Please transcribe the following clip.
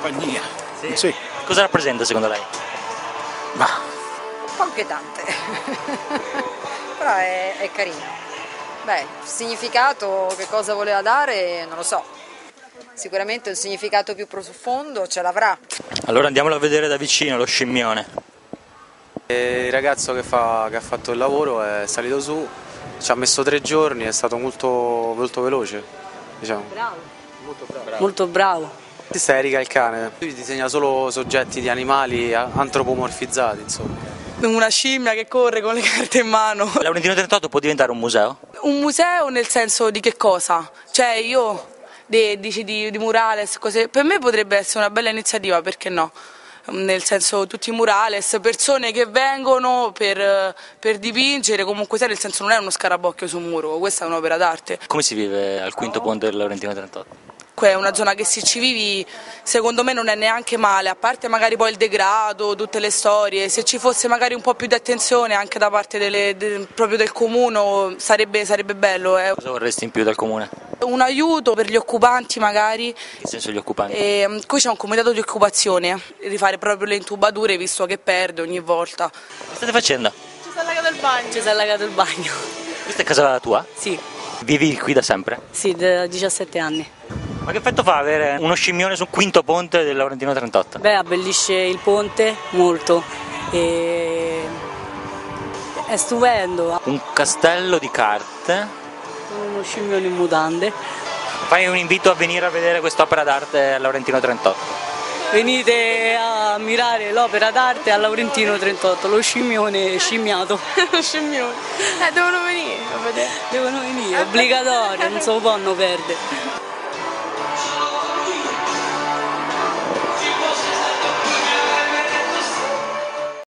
compagnia. Sì? Sì. Cosa rappresenta secondo lei? Ma Un po' inquietante, però è carino. Beh, il significato, che cosa voleva dare, non lo so. Sicuramente un significato più profondo ce l'avrà. Allora andiamolo a vedere da vicino, lo scimmione. Il ragazzo che ha fatto il lavoro è salito su, ci ha messo 3 giorni, è stato molto veloce, diciamo. Bravo. Molto bravo. Questa è Erika il cane, lui disegna solo soggetti di animali antropomorfizzati, insomma. Una scimmia che corre con le carte in mano. Laurentino 38 può diventare un museo? Un museo nel senso di che cosa? Cioè io dici di murales, cose, per me potrebbe essere una bella iniziativa, perché no? Nel senso tutti i murales, persone che vengono per dipingere, comunque sia, nel senso non è uno scarabocchio su un muro, questa è un'opera d'arte. Come si vive al quinto ponte del Laurentino 38? È una zona che se ci vivi secondo me non è neanche male, a parte magari poi il degrado, tutte le storie, se ci fosse magari un po' più di attenzione anche da parte proprio del comune sarebbe bello. Cosa vorresti in più dal comune? Un aiuto per gli occupanti magari. In che senso gli occupanti? Qui c'è un comitato di occupazione, rifare proprio le intubature visto che perde ogni volta. Che state facendo? Ci si è allagato il bagno. Ci si è allagato il bagno. Questa è casa tua? Sì, Vivi qui da sempre? sì, da 17 anni. Ma che effetto fa avere uno scimmione sul quinto ponte del Laurentino 38? Beh, abbellisce il ponte molto, e è stupendo. Un castello di carte. Uno scimmione in mutande. Fai un invito a venire a vedere quest'opera d'arte al Laurentino 38. Venite a ammirare l'opera d'arte al Laurentino 38, lo scimmione scimmiato. Lo scimmione. Devono venire a vedere. Devono venire, è obbligatorio, non se lo possono perdere.